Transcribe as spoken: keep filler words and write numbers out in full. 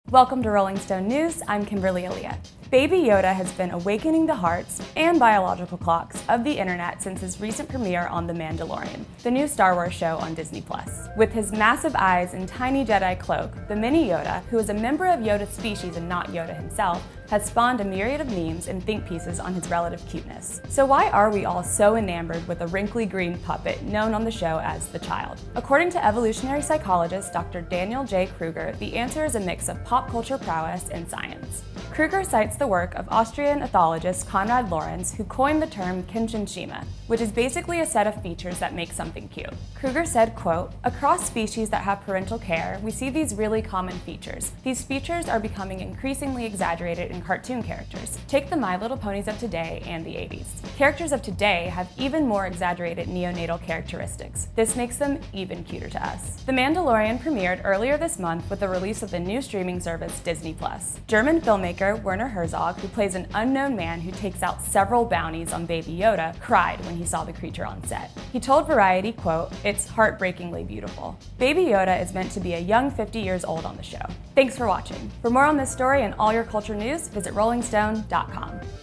Welcome to Rolling Stone News, I'm Kimberly Elliott. Baby Yoda has been awakening the hearts and biological clocks of the internet since his recent premiere on The Mandalorian, the new Star Wars show on Disney plus. With his massive eyes and tiny Jedi cloak, the mini Yoda, who is a member of Yoda's species and not Yoda himself, has spawned a myriad of memes and think pieces on his relative cuteness. So why are we all so enamored with a wrinkly green puppet known on the show as the Child? According to evolutionary psychologist Doctor Daniel J. Kruger, the answer is a mix of pop culture prowess and science. Kruger cites the work of Austrian ethologist Konrad Lorenz, who coined the term Kindchenschema, which is basically a set of features that make something cute. Kruger said, quote, "Across species that have parental care, we see these really common features. These features are becoming increasingly exaggerated in cartoon characters. Take the My Little Ponies of today and the eighties. Characters of today have even more exaggerated neonatal characteristics. This makes them even cuter to us." The Mandalorian premiered earlier this month with the release of the new streaming service Disney plus. German filmmaker Werner Herzog, who plays an unknown man who takes out several bounties on Baby Yoda, cried when he saw the creature on set. He told Variety, quote, "It's heartbreakingly beautiful." Baby Yoda is meant to be a young fifty years old on the show. Thanks for watching. For more on this story and all your culture news, visit rolling stone dot com.